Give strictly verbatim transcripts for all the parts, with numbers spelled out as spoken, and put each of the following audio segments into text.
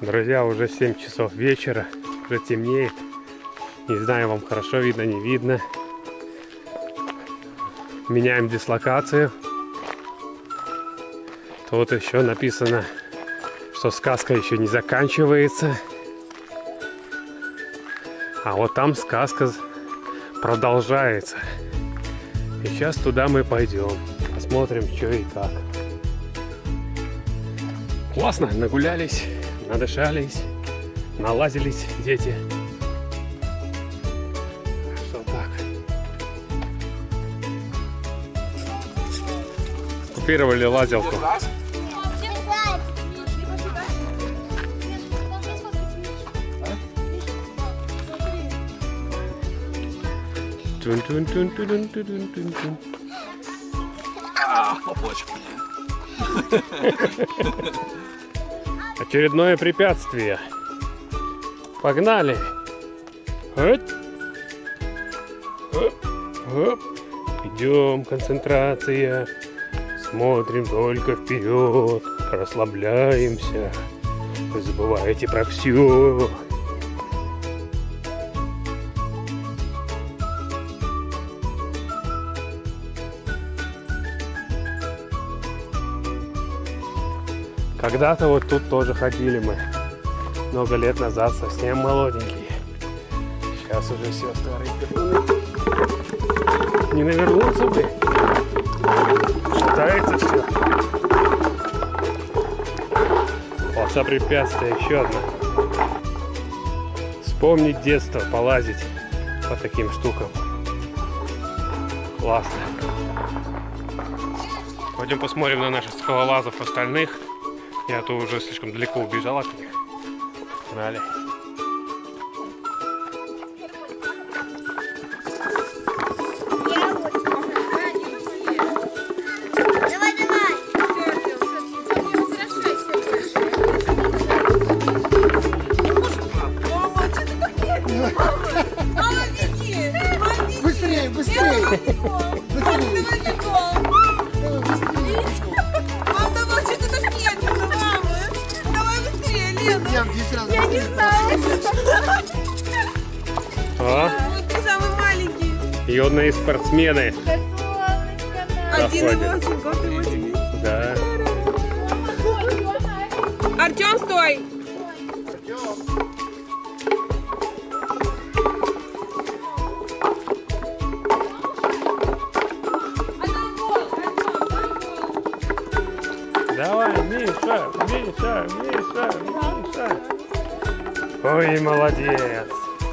Друзья, уже семь часов вечера, уже темнеет. Не знаю, вам хорошо видно, не видно. Меняем дислокацию. Тут еще написано, что сказка еще не заканчивается. А вот там сказка продолжается. И сейчас туда мы пойдем. Посмотрим, что и как. Классно, нагулялись, надышались, налазились дети. Что так. Купировали лазилку. Тун-тун-тун-тун-тун-тун-тун. А, поплачь мне. Очередное препятствие. Погнали. Оп. Оп. Оп. Идем, концентрация. Смотрим только вперед. Расслабляемся. Вы забываете про все. Когда-то вот тут тоже ходили мы. Много лет назад, совсем молоденькие. Сейчас уже все старые перуны. Не навернуться бы. Шатается все. Полоса препятствия, еще одна. Вспомнить детство, полазить по таким штукам. Классно. Пойдем посмотрим на наших скалолазов остальных. Я тут уже слишком далеко убежал от них. Погнали. Давай, давай. Мама, беги. Быстрее, быстрее. Быстрее. Я не знаю. А? Вот ты самый маленький. Юные спортсмены. Один и Заходят. восемь, год и восемь. Да. Артем, стой. Давай, Миша, Миша, Миша, Миша. Ой, молодец.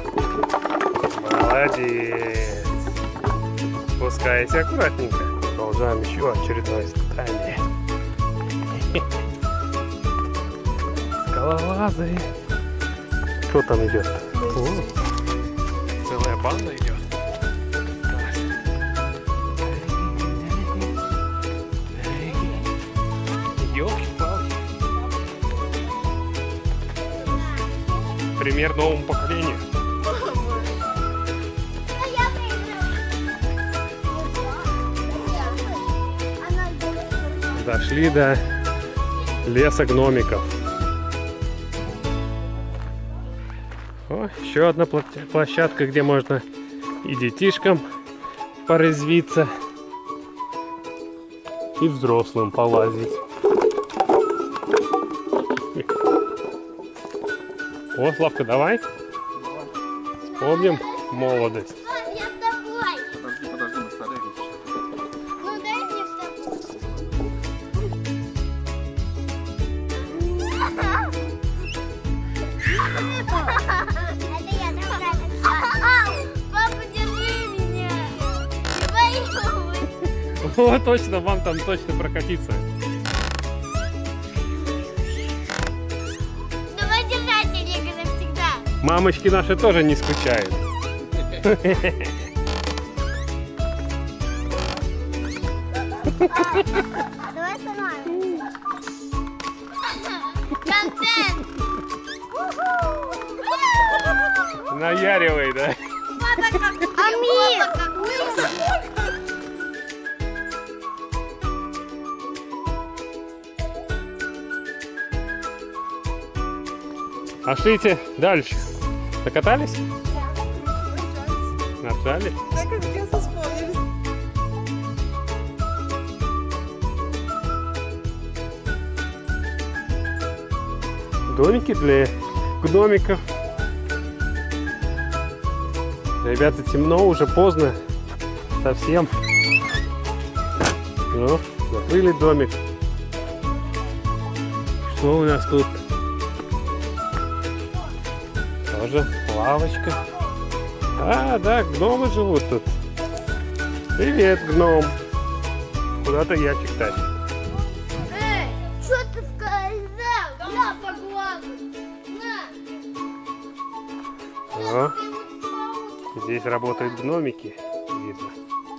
Молодец. Спускайся аккуратненько. Продолжаем еще очередное испытание. Скалолазы. Кто там идет? О, целая банда идет. Ёлки-палки. Пример новому поколению. Дошли до леса гномиков. О, еще одна площадка, где можно и детишкам порезвиться, и взрослым полазить. О, Славка, давай. Вспомним молодость. Я с тобой. Подожди, подожди, на столе сейчас. Ну дай мне с тобой. Это я нормально. Папа, держи меня. Не боюсь. О, точно, вам там точно прокатиться. Давай держать меня, как всегда. Мамочки наши тоже не скучают. А давай остановимся. Контент. Наяривай, да? Амир. Пошлите дальше. Докатались? Нажали? Так как в детстве вспомнили. Домики для гномиков. Ребята, темно, уже поздно. Совсем. Ну, закрыли домик. Что у нас тут? Тоже лавочка. А, да, гномы живут тут. Привет, гном. Куда-то ящик тащит. Эй, что ты сказал? На, по глазу. На. О, здесь работают гномики, видно.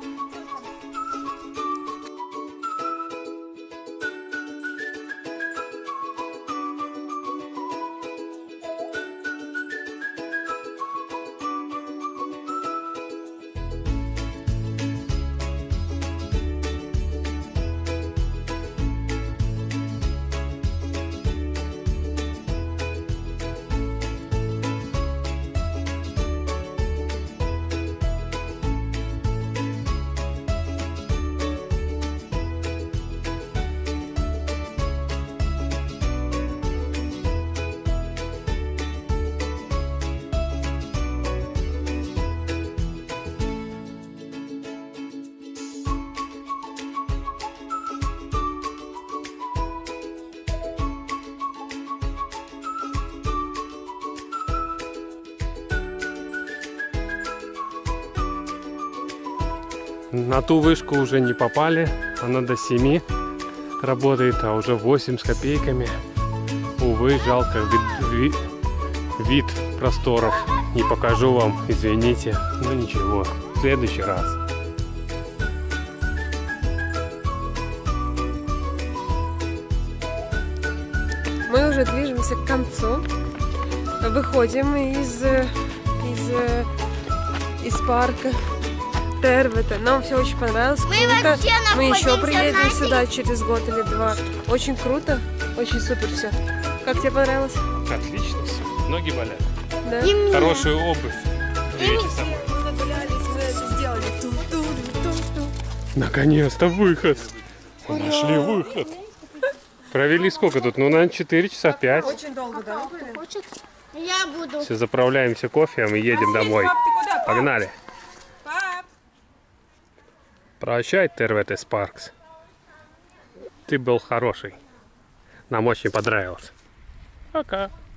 На ту вышку уже не попали, она до семи работает, а уже восемь с копейками. Увы, жалко, вид, вид, вид просторов не покажу вам, извините, но ничего, в следующий раз. Мы уже движемся к концу. Выходим из, из, из парка Тервете. Нам все очень понравилось. Мы Круто. вообще Мы еще находимся, приедем знаете, сюда через год или два. Очень круто. Очень супер все. Как тебе понравилось? Отлично все, ноги болят. Да? И мне. Хорошую обувь. Берите с собой. Мы нагулялись, мы это сделали. Ту-ту-ту-ту. Наконец-то выход. Мы Ура! нашли выход. Провели сколько тут? Ну, наверное, четыре часа, пять. Очень долго, да, мы были? Хочет? Я буду. Все, заправляемся кофе, и едем домой. Пап, ты куда? Пап? Погнали. Пап! Прощай, Тервете Спаркс. Ты был хороший. Нам очень понравилось. Пока.